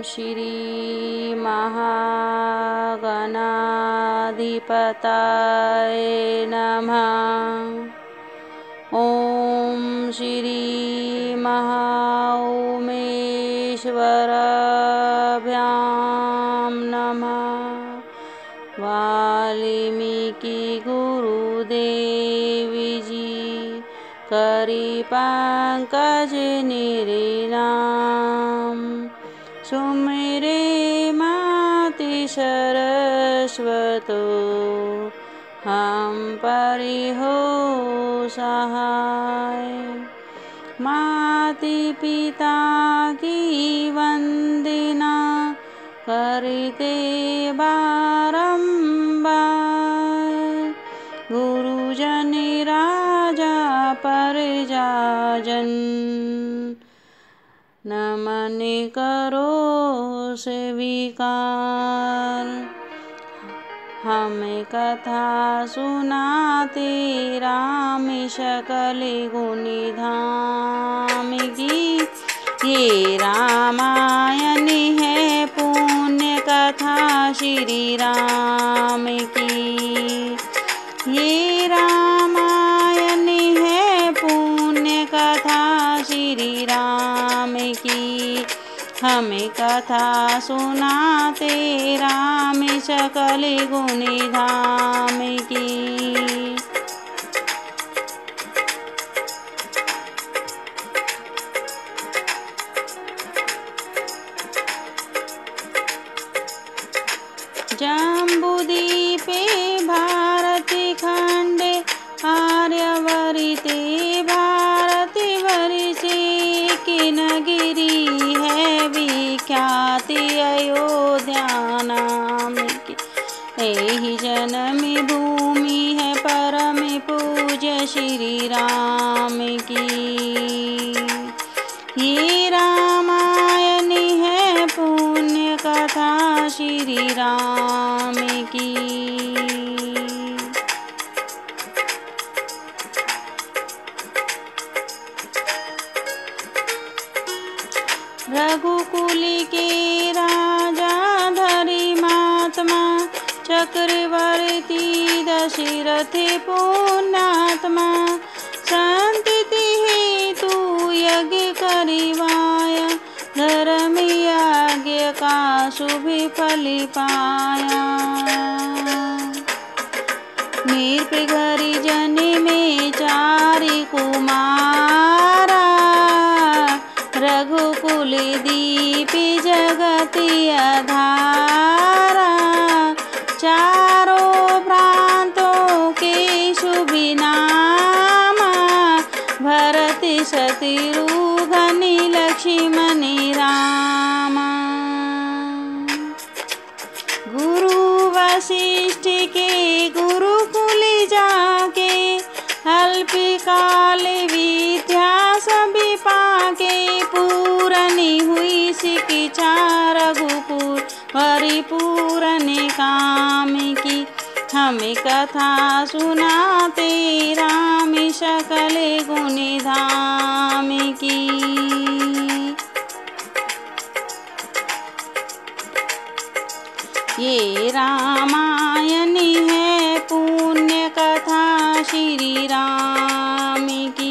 श्री महागणाधिपताय नमः। ओम श्री महाउमेश्वराभ्यां नमः। वाल्मीकि गुरुदेवी जी करी पंकज निरिनाम। सुमिरे माति सरस्वतो हम परिहो सहाय। माति पिता की वंदना करते बारंबार। गुरुजन राजा प्रजाजन नमन करो स्वीकार। हमें कथा सुनाते राम सकल गुणी धाम की। ये रामायण है पुण्य कथा श्री राम की। ये रामायण है पुण्य कथा श्री राम की। हमें कथा सुनाते राम सकल गुणी धाम की। जम्बूद्वीपे भारत खंडे आर्यवर्ते भारतवर्षे किनगिरी है विख्याति अयोध्या नाम की। यही जन्म भूमि है परम पूज्य श्री राम की। ये रामायण है पुण्य कथा श्री राम की। रघुकुल के राजा धर्मात्मा चक्रवर्ती दशरथ पुण्यात्मा। संतति हेतु यज्ञ करिवाया धर्म यज्ञ का शुभ फल पाया। नृप घरि जन में चारि कुमारा। रघुकुल दीप जगत आधारा। चारों प्रांतों के शुभ नामा। भरत शत्रुघ्न लक्ष्मण रामा। गुरु वशिष्ठ के गुरुकुल जाके अल्पकाल विद्या सभी पाके। पूरनी हुई शिक्षा रघुकुल परिपूर्ण काम की। हमें कथा सुनाते राम सकल गुणी धाम की। ये रामायण है पुण्य कथा श्री राम की।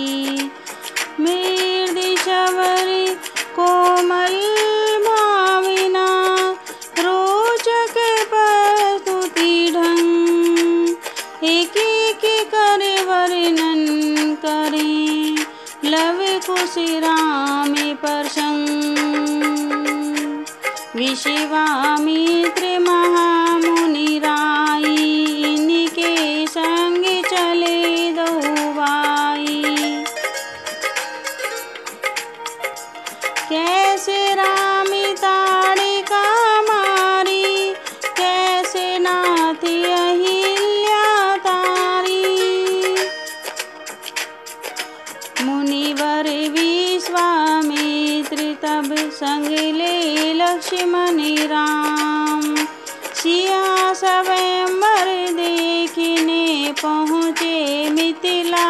मृदु शबर कोमल भावना रोचक प्रस्तुति ढंग। एक एक कर वर्णन करें लव कुश राम प्रसंग। विश्वामित्र महामुनि राई इनके संग चले दो भाई। कैसे राम ताड़िका मारी कैसे नाथ अहिल्या तारी। मुनिवर विश्वामित्र तब संग ले लक्ष्मण राम। सिया स्वयंवर देखने पहुँचे मिथिला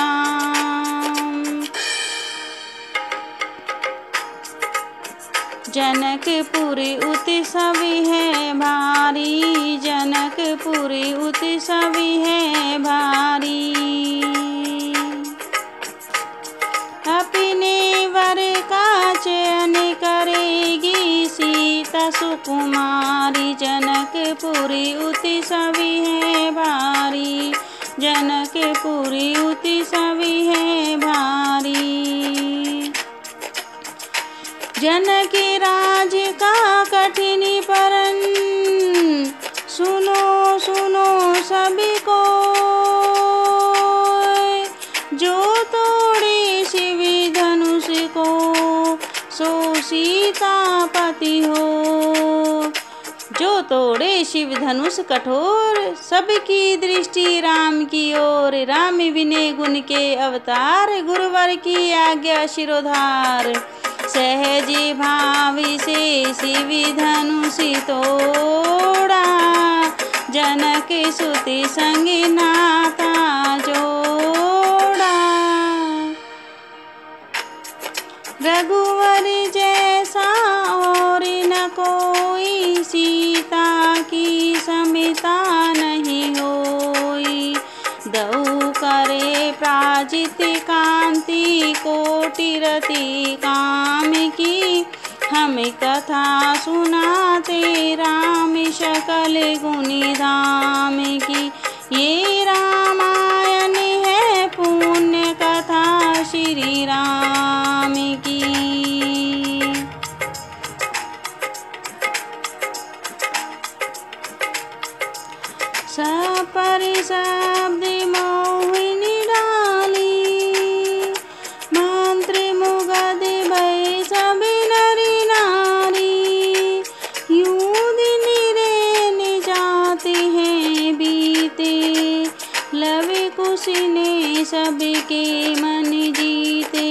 धाम। जनकपुरी उत्सव है भारी, जनकपुरी उत्सव है भारी। अपने वर का चयन करेगी सीता सुकुमारी, जनकपुरी उत्सव है भारी, जनकपुरी उत्सव है भारी। जनक राज का कठिन परन सुनो सुनो सभी को, जो तोड़े शिव धनुष को सो सीतापति हो, जो तोड़े शिव धनुष कठोर सबकी दृष्टि राम की ओर। राम विनय गुण के अवतार गुरुवर की आज्ञा शिरोधार, सहज भाव से शिव धनुष तोड़ा, जनक सुति संग नाता जोड़ा। रघुवर जैसा और न कोई, सीता की समिता नहीं होई। दऊ करे प्राजित कांति कोटि रति काम की, हम कथा सुनाते राम सकल गुणी धाम की। ये रामायण है पुण्य कथा श्री राम की। सपर शब्द मोहिनी डाली, मंत्र मुगध भय सब नरी नारी। यूं दिन रैन जाते हैं बीते, लव कुश ने सबके मन जीते।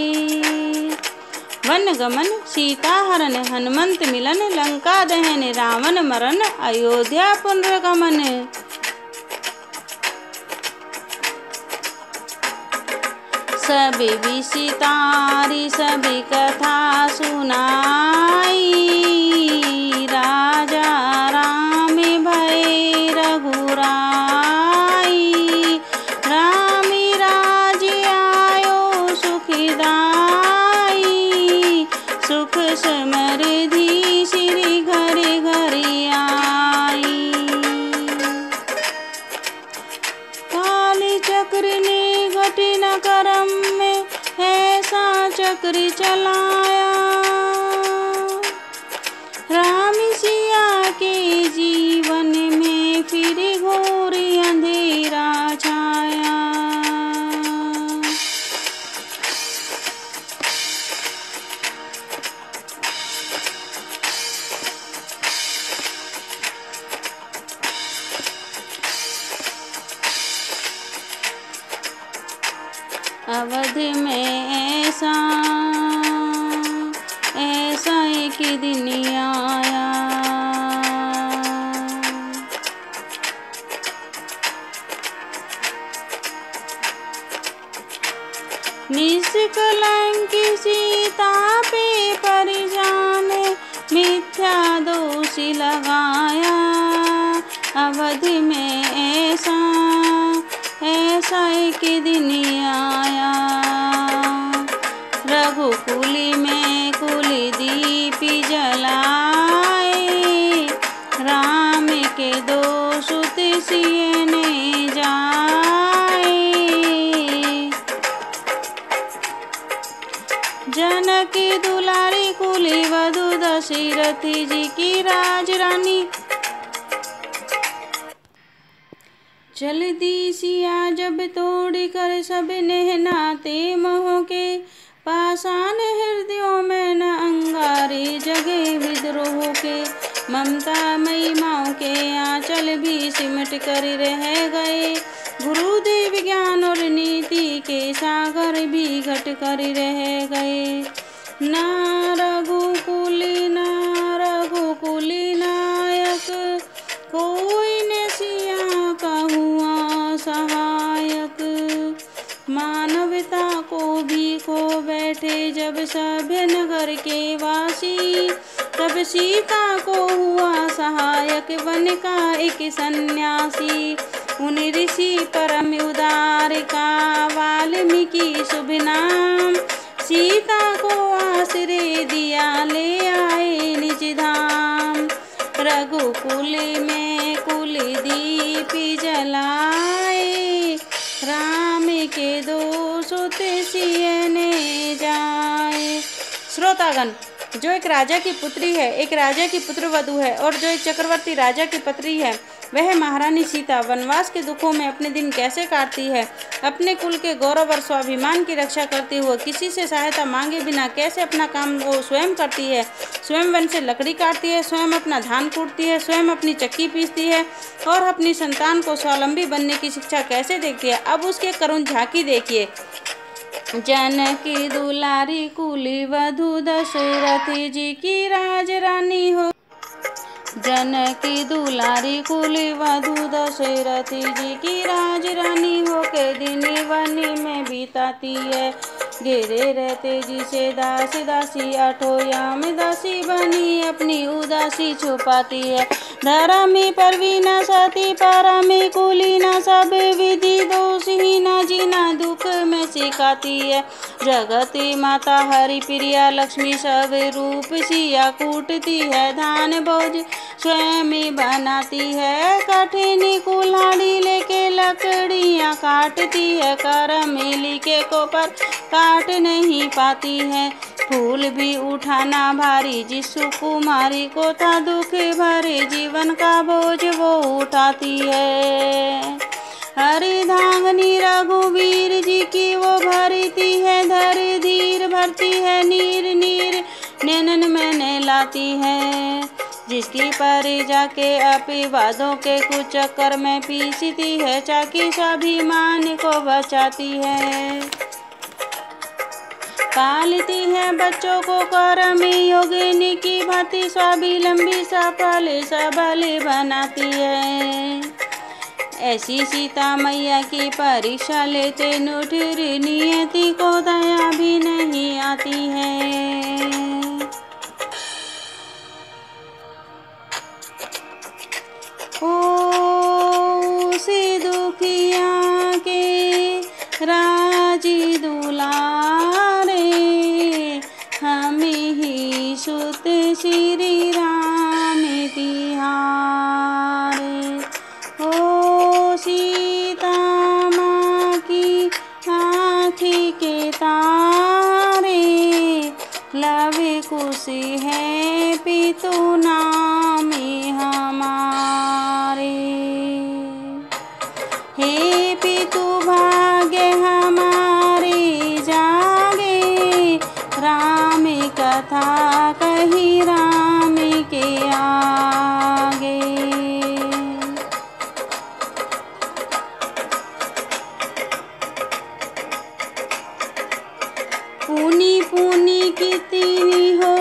वन गमन सीता हरण, हनुमंत मिलन, लंका दहन रावण मरण, अयोध्या पुनर्गमन। सभी विसितारी सभी कथा सुनाई, राजा राम भय रघुराई। राम राज आयो सुखदाई, सुख समृद्धि श्री घर घर आई। काल चक्र ने घटिन करम में ऐसा चक्र चलाया, राम सिया के जीवन में फिर घोर अंधेरा छाया। अवध में ऐसा एक दिन आया, निष्कलंक सीता पे परिजान मिथ्या दोष लगाया। अवध में ऐसा एक दिन आया, रघुकुल में कुल दीप जलाए, राम के दो सुत सियने जाए। जनक दुलारी कुल वधु दशरथ जी की राजरानी। जल्दी सिया जब तोड़ कर सब नहनाते मोह के, पाषाण हृदयों में न अंगारे जगे विद्रोह के। ममता मई माओ के आंचल भी सिमट कर रह गए, गुरुदेव ज्ञान और नीति के सागर भी घट कर रह गए। ना रघुकुल नायक कोई न सिया का हुआ सहायक, मानवता को भी खो बैठे जब सभ्य नगर वर के वासी। तब सीता को हुआ सहायक वन का एक सन्यासी। उन ऋषि परम उदार का वाल्मीकि शुभ नाम। सीता को आश्रय दिया ले आए निज धाम। रघुकुल में कुल दीप जलाए। राम के दो सुत सियने जाए। श्रोतागण, जो एक राजा की पुत्री है, एक राजा की पुत्रवधू है और जो एक चक्रवर्ती राजा की पत्नी है, वह महारानी सीता वनवास के दुखों में अपने दिन कैसे काटती है। अपने कुल के गौरव और स्वाभिमान की रक्षा करते हुए किसी से सहायता मांगे बिना कैसे अपना काम वो स्वयं करती है। स्वयं वन से लकड़ी काटती है, स्वयं अपना धान कूटती है, स्वयं अपनी चक्की पीसती है और अपनी संतान को स्वावलंबी बनने की शिक्षा कैसे देती है। अब उसके करुण झांकी देखिए। जनकी दुलारी कुली वधु दशरथ जी की राज रानी हो। जनकी दुलारी कुली वधु दशरथ जी की राज रानी हो के दिन वन में बिताती है। घेरे रहते जिसे दास दासी अठोया में दासी बनी अपनी उदासी छुपाती है। धर्मी परवीना सती परमी कुलीना सब विधि दोषहीना जीना दुख में सिखाती है। जगती माता हरि प्रिया लक्ष्मी सब रूप सिया कूटती है। धान भोज स्वयं बनाती है। कठिनी कुल्हाड़ी लेके लकड़ियाँ काटती है। करमेली के कोपर काट नहीं पाती है। फूल भी उठाना भारी जिस कुमारी को था दुख भरे जीवन का बोझ वो उठाती है। हरिधांगनी रघुवीर जी की वो भरती है। धर धीर भरती है नीर नीर नैनन में नहलाती है। जिसकी पर जाके अपवादों के कुछ चक्कर में पीसती है। चाकी स्वाभिमान को बचाती है। पालती है बच्चों को कर्म योगिनी की भांति। स्वावलंबी सफल सबल बनाती है। ऐसी सीता मैया की परीक्षा लेते नुठिर नियति को दया भी नहीं आती है। ओ से दुखिया के राजी दुलारे हमें ही सुत श्री राम तिहारे। ओ सीता माँ की आँखी के तारे लवे खुशी है पितु नाम हमारे। हे पितु भाग्य हमारे जागे। राम कथा कही राम के आगे। पुनी पुनी कितनी हो